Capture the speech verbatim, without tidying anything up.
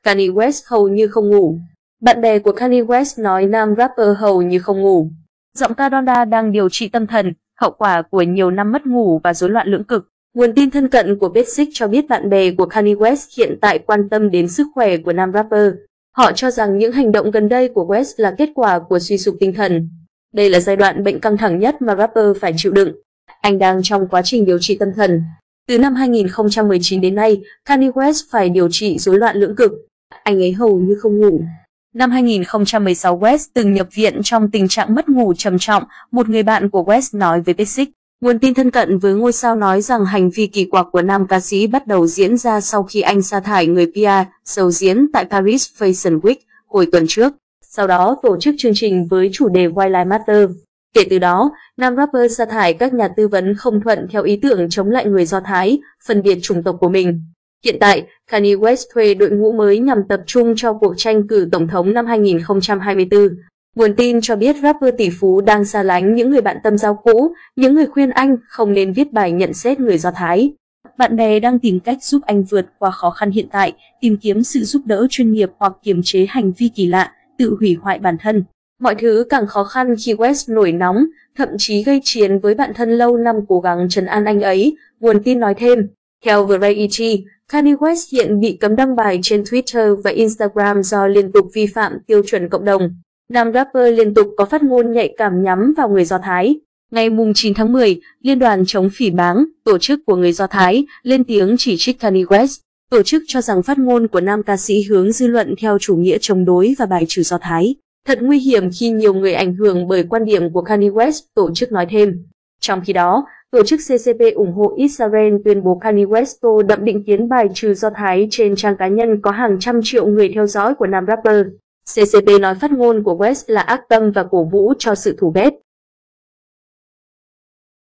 Kanye West hầu như không ngủ. Bạn bè của Kanye West nói nam rapper hầu như không ngủ. Giọng ca Donda đang điều trị tâm thần, hậu quả của nhiều năm mất ngủ và rối loạn lưỡng cực. Nguồn tin thân cận của Basic cho biết bạn bè của Kanye West hiện tại quan tâm đến sức khỏe của nam rapper. Họ cho rằng những hành động gần đây của West là kết quả của suy sụp tinh thần. Đây là giai đoạn bệnh căng thẳng nhất mà rapper phải chịu đựng. Anh đang trong quá trình điều trị tâm thần. Từ năm hai nghìn không trăm mười chín đến nay, Kanye West phải điều trị rối loạn lưỡng cực. Anh ấy hầu như không ngủ. Năm hai nghìn không trăm mười sáu, West từng nhập viện trong tình trạng mất ngủ trầm trọng, một người bạn của West nói với Basic. Nguồn tin thân cận với ngôi sao nói rằng hành vi kỳ quặc của nam ca sĩ bắt đầu diễn ra sau khi anh sa thải người pê e show diễn tại Paris Fashion Week hồi tuần trước. Sau đó tổ chức chương trình với chủ đề White Lives Matter. Kể từ đó, nam rapper sa thải các nhà tư vấn không thuận theo ý tưởng chống lại người Do Thái, phân biệt chủng tộc của mình. Hiện tại, Kanye West thuê đội ngũ mới nhằm tập trung cho cuộc tranh cử tổng thống năm hai nghìn không trăm hai mươi tư. Nguồn tin cho biết rapper tỷ phú đang xa lánh những người bạn tâm giao cũ, những người khuyên anh không nên viết bài nhận xét người Do Thái. Bạn bè đang tìm cách giúp anh vượt qua khó khăn hiện tại, tìm kiếm sự giúp đỡ chuyên nghiệp hoặc kiềm chế hành vi kỳ lạ, tự hủy hoại bản thân. Mọi thứ càng khó khăn khi West nổi nóng, thậm chí gây chiến với bạn thân lâu năm cố gắng trấn an anh ấy, nguồn tin nói thêm. Theo Variety, Kanye West hiện bị cấm đăng bài trên Twitter và Instagram do liên tục vi phạm tiêu chuẩn cộng đồng. Nam rapper liên tục có phát ngôn nhạy cảm nhắm vào người Do Thái. Ngày chín tháng mười, Liên đoàn chống phỉ báng, tổ chức của người Do Thái, lên tiếng chỉ trích Kanye West. Tổ chức cho rằng phát ngôn của nam ca sĩ hướng dư luận theo chủ nghĩa chống đối và bài trừ Do Thái. Thật nguy hiểm khi nhiều người ảnh hưởng bởi quan điểm của Kanye West, tổ chức nói thêm. Trong khi đó, tổ chức xê xê pê ủng hộ Israel tuyên bố Kanye West tô đậm định kiến bài trừ Do Thái trên trang cá nhân có hàng trăm triệu người theo dõi của nam rapper. xê xê pê nói phát ngôn của West là ác tâm và cổ vũ cho sự thù ghét.